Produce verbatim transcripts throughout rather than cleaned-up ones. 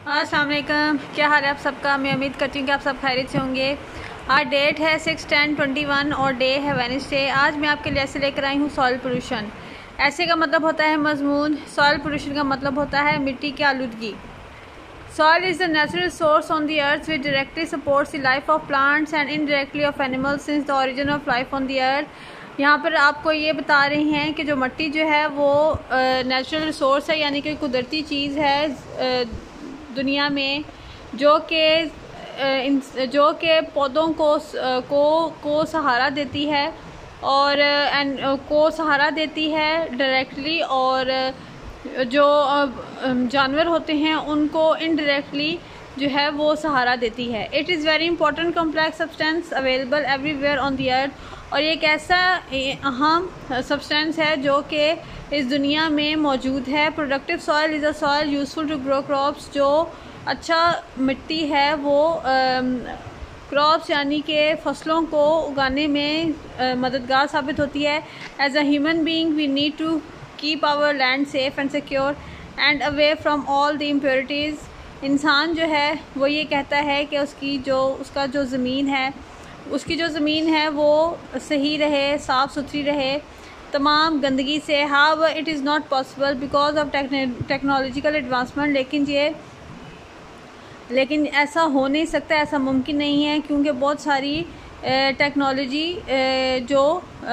अस्सलाम वालेकुम, क्या हाल है आप सबका। मैं उम्मीद करती हूँ कि आप सब खैरियत से होंगे। आज डेट है सिक्स टेन ट्वेंटी वन और डे है वेडनेसडे। आज मैं आपके लिए ऐसे लेकर आई हूँ सॉइल पोल्यूशन। ऐसे का मतलब होता है मजमून, सॉइल पोल्यूशन का मतलब होता है मिट्टी की आलूदगी। Soil is the natural source on the earth which directly supports the life of plants and indirectly of animals since the origin of life on the earth। यहाँ पर आपको ये बता रहे हैं कि जो मिट्टी जो है वो नेचुरल रिसोर्स है, यानी कि कुदरती चीज़ है uh, दुनिया में, जो कि जो कि पौधों को को को सहारा देती है और एंड को सहारा देती है डायरेक्टली, और जो जानवर होते हैं उनको इनडायरेक्टली जो है वो सहारा देती है। It is very important complex substance available everywhere on the earth. और ये एक ऐसा अहम सब्सटेंस है जो कि इस दुनिया में मौजूद है। Productive soil is a soil useful to grow crops. जो अच्छा मिट्टी है वो क्रॉप्स यानी कि फसलों को उगाने में मददगार साबित होती है। As a human being we need to keep our land safe and secure and away from all the impurities. इंसान जो है वो ये कहता है कि उसकी जो उसका जो ज़मीन है उसकी जो ज़मीन है वो सही रहे, साफ़ सुथरी रहे तमाम गंदगी से। How it is not possible because of technological advancement. लेकिन ये लेकिन ऐसा हो नहीं सकता, ऐसा मुमकिन नहीं है, क्योंकि बहुत सारी टेक्नोलॉजी जो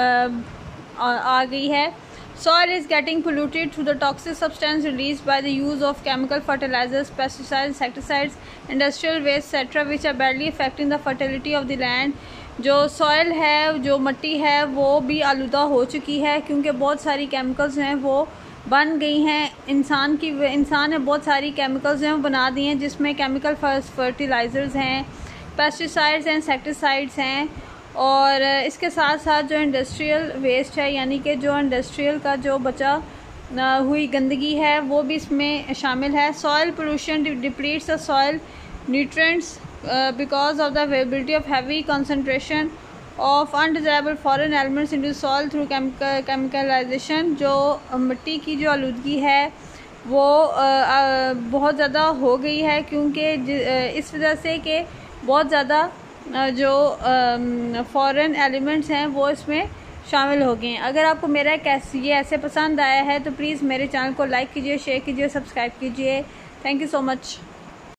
आ गई है। Soil is getting polluted through the toxic substance released by the use of chemical fertilizers, pesticides, insecticides, industrial waste, et cetera, which are badly affecting the fertility of the land। जो soil है, जो मिट्टी है, वो भी आलूदा हो चुकी है, क्योंकि बहुत सारी केमिकल्स हैं वो बन गई हैं। इंसान की इंसान ने बहुत सारी केमिकल्स हैं वो बना दी हैं, जिसमें केमिकल फर्टिलाइज़र्स हैं, पेस्टिसाइड्स हैं, इंसेक्टिसाइड्स हैं, और इसके साथ साथ जो इंडस्ट्रियल वेस्ट है, यानी कि जो इंडस्ट्रियल का जो बचा हुई गंदगी है वो भी इसमें शामिल है। Soil pollution depletes the soil nutrients because of the availability of heavy concentration of undesirable foreign elements into soil through chemicalisation. जो मिट्टी की जो आलूदगी है वो बहुत ज़्यादा हो गई है, क्योंकि इस वजह से कि बहुत ज़्यादा जो फॉरेन एलिमेंट्स हैं वो इसमें शामिल हो गए हैं। अगर आपको मेरा कैसे ये ऐसे पसंद आया है तो प्लीज़ मेरे चैनल को लाइक कीजिए, शेयर कीजिए, सब्सक्राइब कीजिए। Thank you so much.